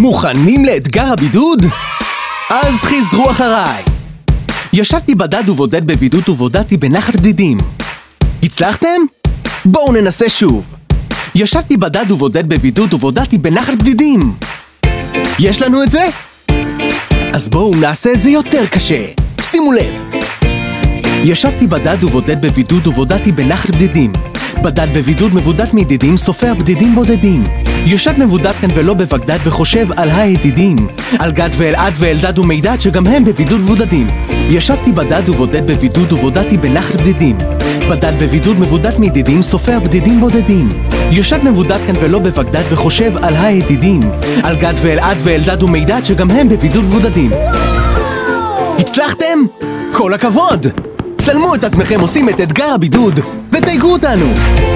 מוכנים לאתגר הבידוד? אז חזרו אחריי. ישבתי בדד ובודד בבידוד ובודדתי בנחת בדידים. הצלחתם? בואו ננסה שוב. ישבתי בדד ובודד בבידוד ובודדתי בנחת בדידים. יש לנו את זה? אז בואו נעשה את זה יותר קשה. שימו לב. ישבתי בדד ובודד בבידוד ובודדתי בנחת בדידים. בדד בבידוד מבודד מידידים סופר בדידים בודדים. יושב מבודד כאן ולא בבגדד וחושב על הידידים, על גד ואלעד ואלדד ומידד שגם הם בבידוד מבודדים. ישבתי בדד ובודד בבידוד ובודדתי בנחת בדידים. בדד בבידוד מבודד מידידים סופר בדידים בודדים. יושב מבודד כאן ולא בבגדד וחושב על הידידים, על גד ואלעד ואלדד ומידד שגם הם בבידוד מבודדים. הצלחתם? כל הכבוד! צלמו את עצמכם עושים את אתגר הבידוד ותייגו אותנו!